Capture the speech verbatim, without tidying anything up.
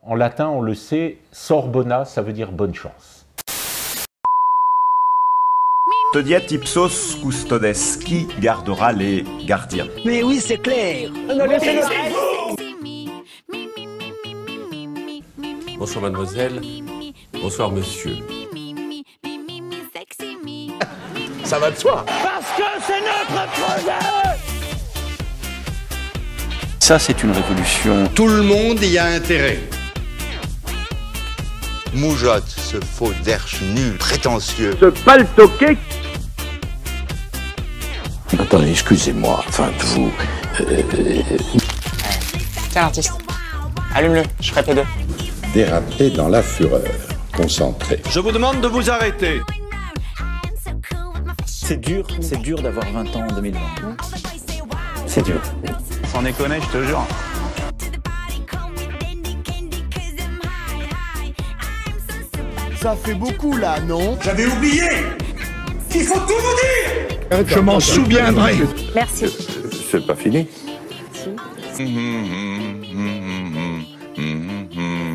En latin, on le sait, sor bona, ça veut dire bonne chance. Custodiet ipsos custodes, qui gardera les gardiens? Mais oui, c'est clair. Bonsoir mademoiselle, bonsoir monsieur. Ça va de soi. Parce que c'est notre projet. Ça, c'est une révolution. Tout le monde y a intérêt. Moujotte, ce faux derche nul, prétentieux. Ce paltoquet. Attendez, excusez-moi, enfin, vous... Euh... Tiens, l'artiste. Allume-le, je ferai P deux. Déraper dans la fureur. Concentré. Je vous demande de vous arrêter. C'est dur, c'est dur d'avoir vingt ans en deux mille vingt. C'est dur. Sans déconner, je te jure. Ça fait beaucoup là, non? J'avais oublié qu'il faut tout vous dire. Je m'en souviendrai. Merci. C'est pas fini. Si.